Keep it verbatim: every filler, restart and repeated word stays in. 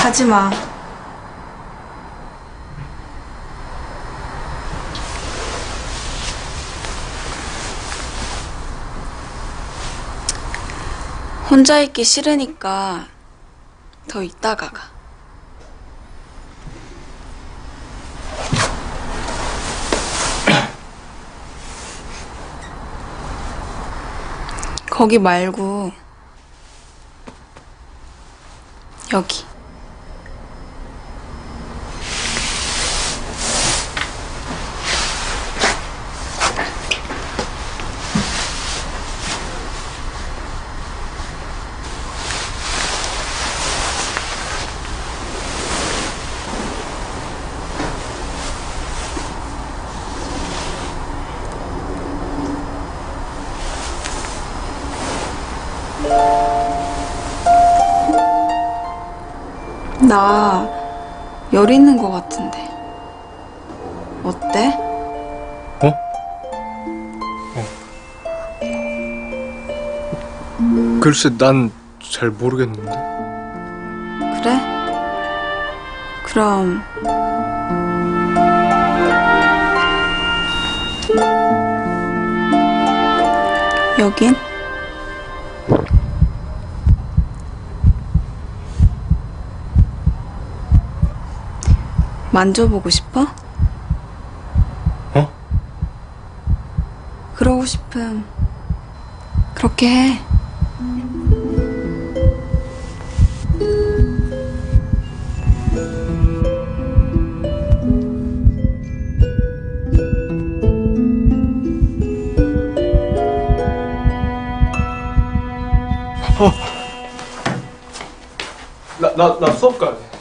하지마. 혼자 있기 싫으니까 더 있다가 가. 거기 말고 여기. 나 열 있는 것 같은데 어때? 어? 어. 글쎄, 난 잘 모르겠는데. 그래? 그럼 여긴? 만져보고 싶어? 어? 그러고 싶음 그렇게 해. 어. 나, 나, 나 수업 가야 돼.